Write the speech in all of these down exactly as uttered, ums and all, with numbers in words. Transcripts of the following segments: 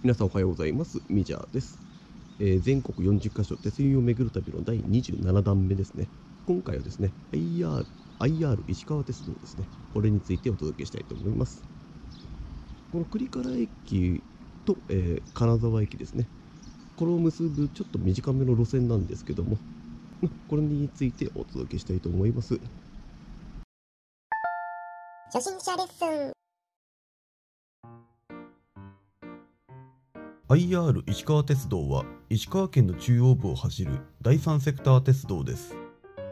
皆さんおはようございます。ミジャーです。えー全国よんじゅっカ所鉄印を巡る旅のだいにじゅうななだんめですね。今回はですね、アイアール、アイアール 石川鉄道ですね。これについてお届けしたいと思います。この栗原駅と、えー金沢駅ですね。これを結ぶちょっと短めの路線なんですけども、まこれについてお届けしたいと思います。 初心者レッスン。 アイアール 石川鉄道は石川県の中央部を走るだいさんセクター鉄道です。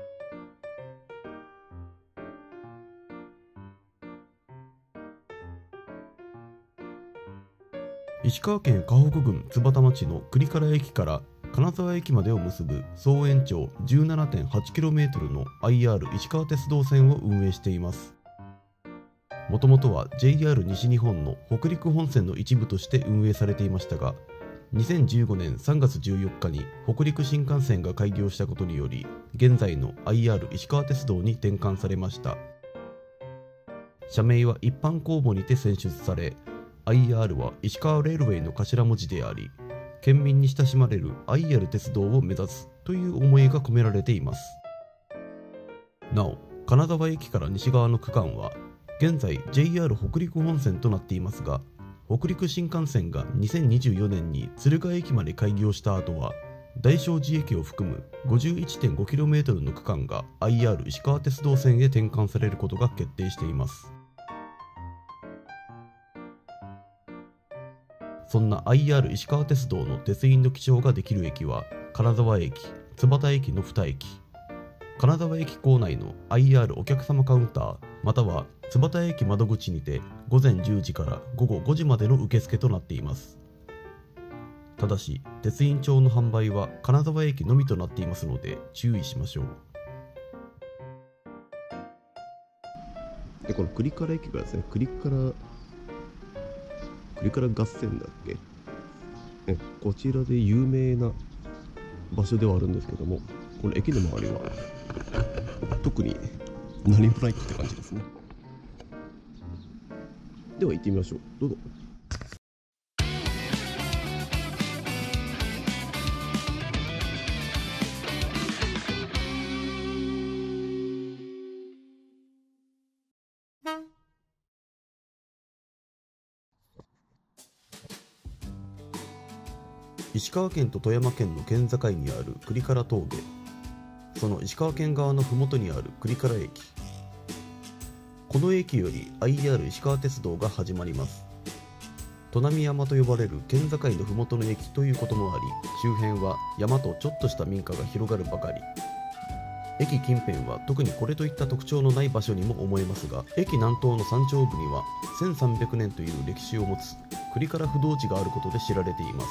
石川県河北郡津幡町の栗原駅から金沢駅までを結ぶ総延長 じゅうななてんはちキロメートル の アイアール 石川鉄道線を運営しています。もともとは ジェイアール 西日本の北陸本線の一部として運営されていましたが、にせんじゅうごねんさんがつじゅうよっかに北陸新幹線が開業したことにより、現在の アイアール 石川鉄道に転換されました。社名は一般公募にて選出され、 アイアール は石川レールウェイの頭文字であり、県民に親しまれる アイアール 鉄道を目指すという思いが込められています。なお、金沢駅から西側の区間は現在 ジェイアール 北陸本線となっていますが、北陸新幹線がにせんにじゅうよねんに敦賀駅まで開業した後は、大正寺駅を含む ごじゅういってんごキロメートル の区間が アイアール 石川鉄道線へ転換されることが決定しています。そんな アイアール 石川鉄道の鉄印の記帳ができる駅は金沢駅、津幡駅のに駅、金沢駅構内の アイアール お客様カウンターまたは津幡駅窓口にてごぜんじゅうじからごごごじまでの受付となっています。ただし鉄印帳の販売は金沢駅のみとなっていますので注意しましょう。 で、この栗原駅がですね、栗原、栗原合戦だっけ、ね、こちらで有名な場所ではあるんですけども、この駅の周りは特に何もないって感じですね。では行ってみましょう。どうぞ。 石川県と富山県の県境にある栗原峠、その石川県側の麓にある栗原駅、この駅より アイアール 石川鉄道が始まります。砺波山と呼ばれる県境の麓の駅ということもあり、周辺は山とちょっとした民家が広がるばかり。駅近辺は特にこれといった特徴のない場所にも思えますが、駅南東の山頂部にはせんさんびゃくねんという歴史を持つ栗原不動寺があることで知られています。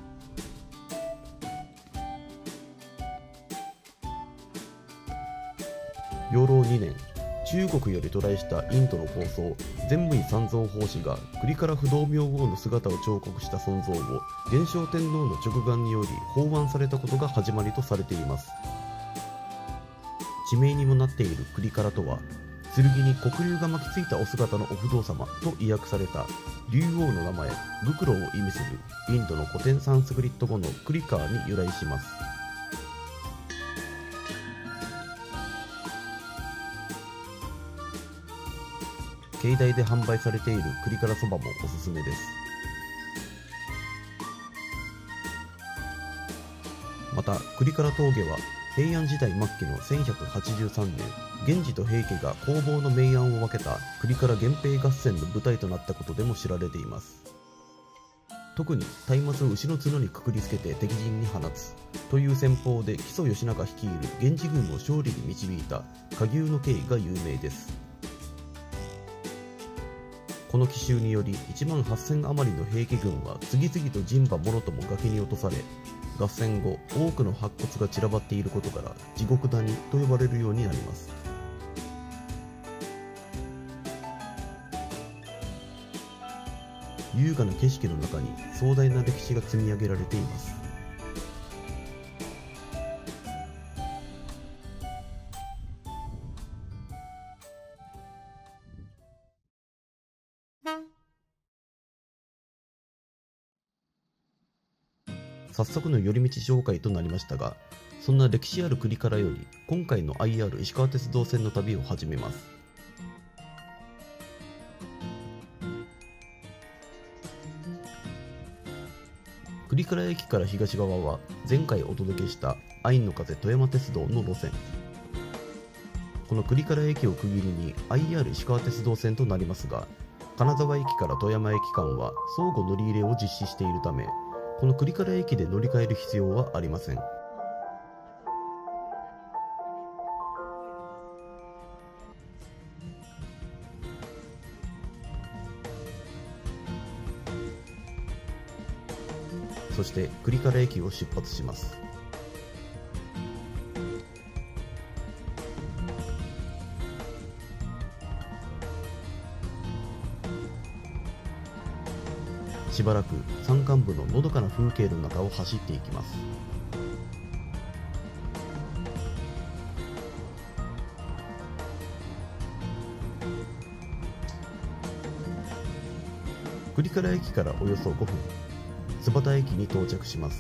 養老にねん、中国より渡来したインドの高僧善無位三蔵法師が栗原不動明王の姿を彫刻した尊像を元正天皇の直眼により奉安されたことが始まりとされています。地名にもなっている栗原とは、剣に黒龍が巻きついたお姿のお不動様と意訳された竜王の名前ブクロを意味するインドの古典サンスクリット語のクリカーに由来します。境内で販売されている栗原そばもおすすめです。また栗原峠は平安時代末期のせんひゃくはちじゅうさんねん、源氏と平家が攻防の明暗を分けた栗原源平合戦の舞台となったことでも知られています。特に松明を牛の角にくくりつけて敵陣に放つという戦法で木曽義仲率いる源氏軍を勝利に導いた火牛の経緯が有名です。この奇襲によりいちまんはっせん余りの平家軍は次々と陣馬もろとも崖に落とされ、合戦後多くの白骨が散らばっていることから地獄谷と呼ばれるようになります。優雅な景色の中に壮大な歴史が積み上げられています。 早速の寄り道紹介となりましたが、そんな歴史ある栗からより今回の アイアール 石川鉄道線の旅を始めます。栗から駅から東側は前回お届けした愛の風富山鉄道の路線。この栗から駅を区切りに アイアール 石川鉄道線となりますが、金沢駅から富山駅間は相互乗り入れを実施しているため、この栗から駅で乗り換える必要はありません。そして栗から駅を出発します。しばらく山間部ののどかな風景の中を走っていきます。栗から駅からおよそごふん、津幡駅に到着します。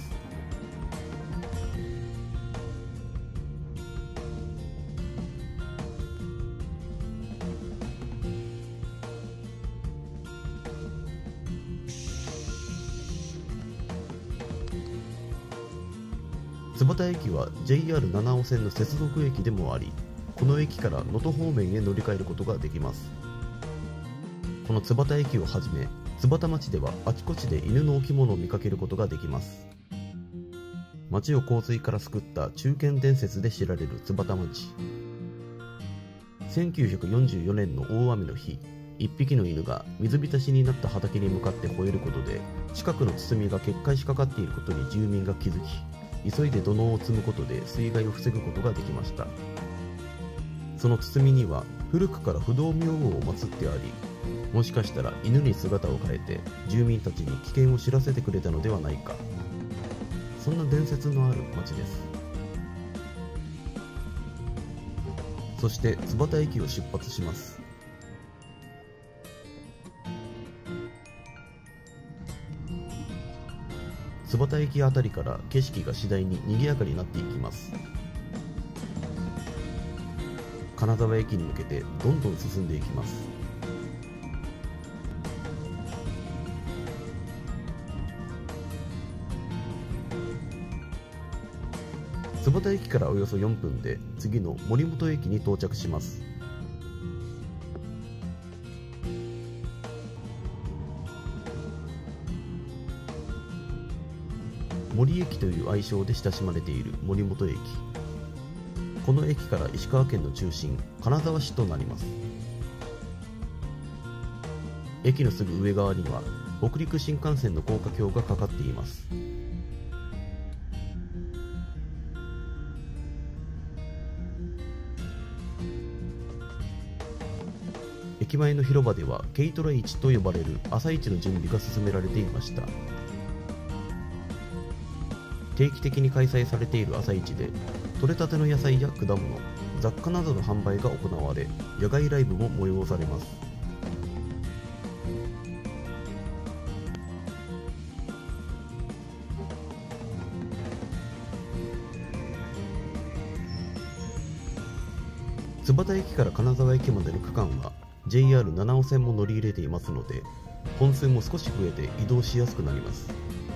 津幡駅は ジェイアールなな 号線の接続駅でもあり、この駅から能登方面へ乗り換えることができます。この津幡駅をはじめ、津幡町ではあちこちで犬の置物を見かけることができます。町を洪水から救った忠犬伝説で知られる津幡町。せんきゅうひゃくよんじゅうよねんの大雨の日、一匹の犬が水浸しになった畑に向かって吠えることで、近くの堤が決壊しかかっていることに住民が気づき、急いで土のうを積むことで水害を防ぐことができました。その堤には古くから不動明王を祀ってあり、もしかしたら犬に姿を変えて住民たちに危険を知らせてくれたのではないか、そんな伝説のある町です。そして津幡駅を出発します。津幡駅あたりから景色が次第に賑やかになっていきます。金沢駅に向けてどんどん進んでいきます。津幡駅からおよそよんぷんで次の森本駅に到着します。森駅という愛称で親しまれている森本駅。この駅から石川県の中心金沢市となります。駅のすぐ上側には北陸新幹線の高架橋がかかっています。駅前の広場では軽トラ市と呼ばれる朝市の準備が進められていました。定期的に開催されている朝市で採れたての野菜や果物、雑貨などの販売が行われ、野外ライブも催されます。津幡駅から金沢駅までの区間は ジェイアールなな 号線も乗り入れていますので、本数も少し増えて移動しやすくなります。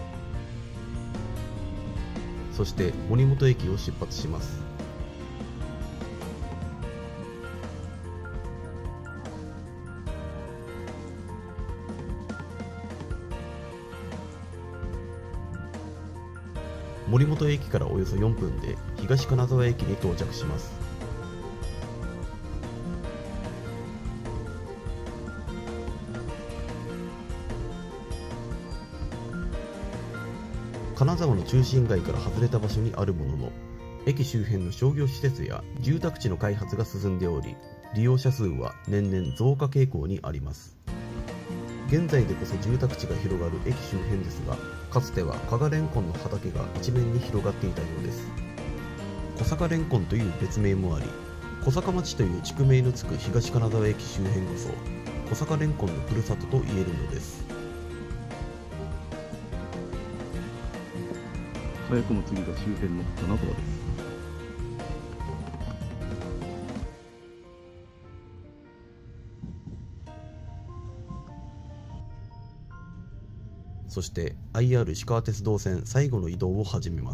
そして森本駅を出発します。森本駅からおよそよんぷんで東金沢駅に到着します。金沢の中心街から外れた場所にあるものの、駅周辺の商業施設や住宅地の開発が進んでおり、利用者数は年々増加傾向にあります。現在でこそ住宅地が広がる駅周辺ですが、かつては加賀レンコンの畑が一面に広がっていたようです。小坂レンコンという別名もあり、小坂町という地区名のつく東金沢駅周辺こそ小坂レンコンのふるさとと言えるのです。 早くも次が終点の金沢です。 そして アイアール 石川鉄道線最後の移動を始めます。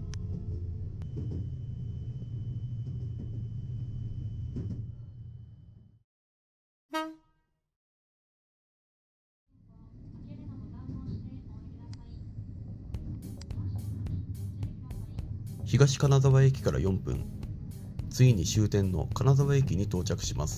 東金沢駅からよんぷん、ついに終点の金沢駅に到着します。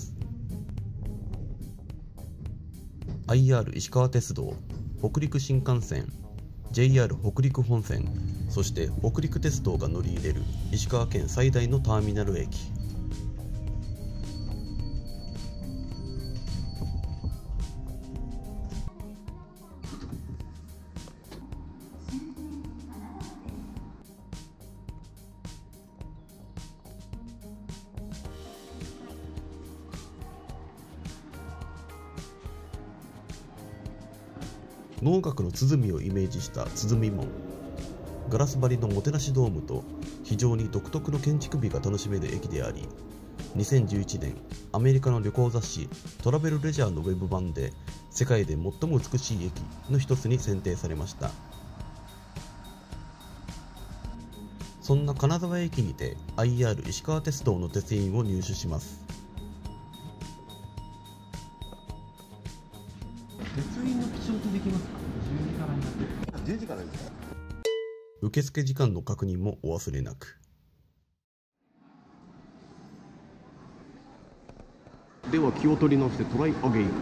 アイアール 石川鉄道、北陸新幹線、 ジェイアール 北陸本線、そして北陸鉄道が乗り入れる石川県最大のターミナル駅。能楽の鼓をイメージした鼓門、ガラス張りのもてなしドームと非常に独特の建築美が楽しめる駅であり、にせんじゅういちねんアメリカの旅行雑誌トラベルレジャーのウェブ版で世界で最も美しい駅の一つに選定されました。そんな金沢駅にて アイアール 石川鉄道の鉄印を入手します。 鉄印の記帳ってできますか？じゅうじからになってる。じゅうじからですか？ 受付時間の確認もお忘れなく。 では気を取り直してトライアゲイン。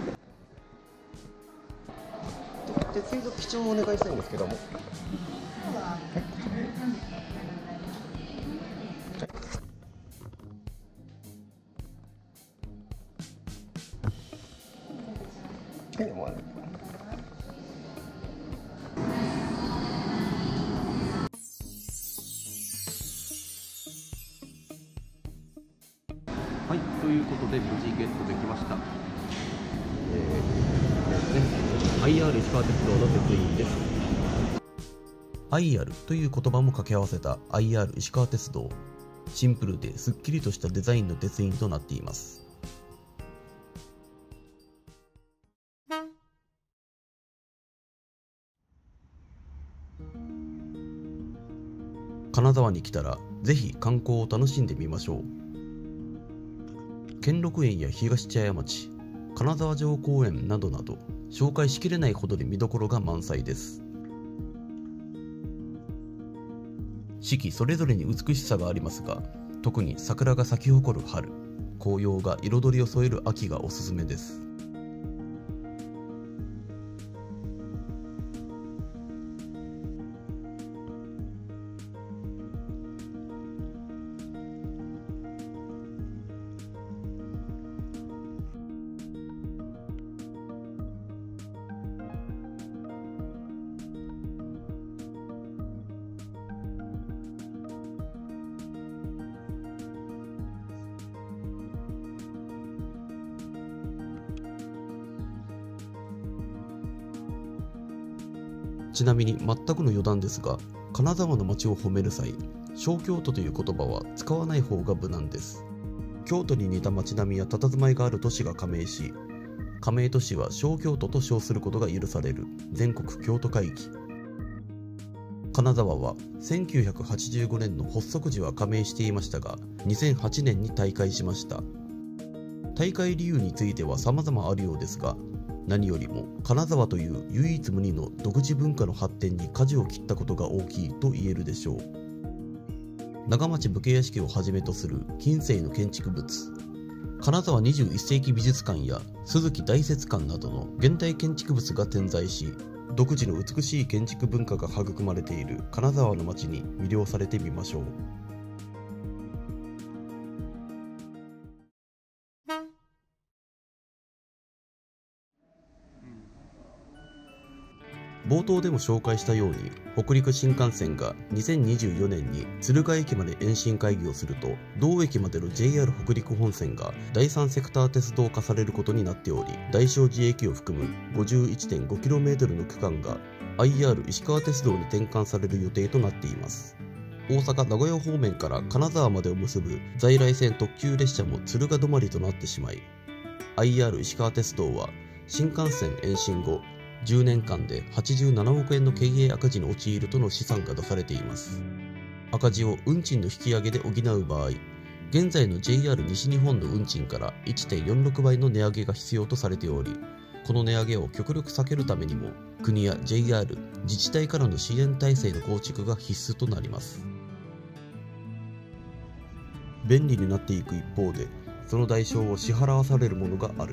鉄印の記帳をお願いしたいんですけども。はい、もうはい、ということで無事ゲットできました。えーね、アイアール 石川鉄道の鉄印です。 アイアール という言葉も掛け合わせた アイアール 石川鉄道。シンプルですっきりとしたデザインの鉄印となっています。金沢に来たらぜひ観光を楽しんでみましょう。兼六園や東茶屋町、金沢城公園などなど紹介しきれないほどに見どころが満載です。四季それぞれに美しさがありますが、特に桜が咲き誇る春、紅葉が彩りを添える秋がおすすめです。ちなみに全くの余談ですが、金沢の街を褒める際、小京都という言葉は使わない方が無難です。京都に似た街並みや佇まいがある都市が加盟し、加盟都市は小京都と称することが許される全国京都会議。金沢はせんきゅうひゃくはちじゅうごねんの発足時は加盟していましたが、にせんはちねんに退会しました。退会理由については様々あるようですが、何よりも金沢という唯一無二の独自文化の発展に舵を切ったことが大きいと言えるでしょう。長町武家屋敷をはじめとする近世の建築物、金沢にじゅういっせいき美術館や鈴木大拙館などの現代建築物が点在し、独自の美しい建築文化が育まれている金沢の街に魅了されてみましょう。冒頭でも紹介したように、北陸新幹線がにせんにじゅうよねんに敦賀駅まで延伸開業すると、同駅までの ジェイアール 北陸本線がだいさんセクター鉄道化されることになっており、大正寺駅を含む ごじゅういってんごキロメートル の区間がアイアール 石川鉄道に転換される予定となっています。大阪・名古屋方面から金沢までを結ぶ在来線特急列車も敦賀止まりとなってしまい、アイアール 石川鉄道は新幹線延伸後じゅうねんかんではちじゅうななおくえんの経営赤字に陥るとの試算が出されています。赤字を運賃の引き上げで補う場合、現在の ジェイアール 西日本の運賃から いってんよんろくばいの値上げが必要とされており、この値上げを極力避けるためにも、国や ジェイアール、自治体からの支援体制の構築が必須となります。便利になっていく一方で、その代償を支払わされるものがある。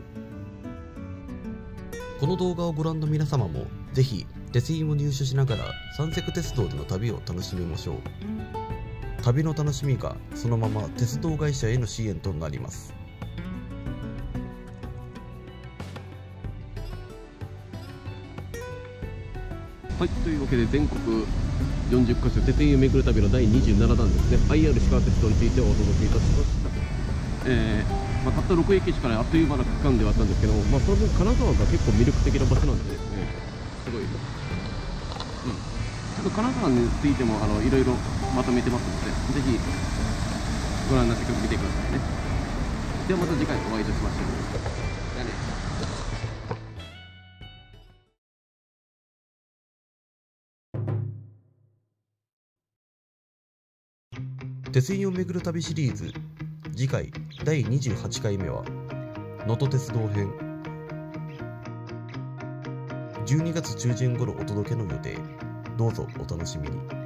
この動画をご覧の皆様も、ぜひ鉄印を入手しながら三石鉄道での旅を楽しみましょう。旅の楽しみがそのまま鉄道会社への支援となります。 はい、というわけで全国よんじゅっかしょ鉄印を巡る旅のだいにじゅうななだんですね、 アイアール 石川鉄道についてお届けいたしました。えーまあ、たったろくえきしかないあっという間な区間ではあったんですけども、まあ、その分金沢が結構魅力的な場所なんでですね、すごい、うん、ちょっと金沢についてもあのいろいろまとめてますので、ぜひご覧になってみてくださいね。ではまた次回お会いいたしましょう。じゃあね。 鉄印を巡る旅シリーズ、次回だいにじゅうはちかいめは能登鉄道編。じゅうにがつ中旬頃お届けの予定。どうぞお楽しみに。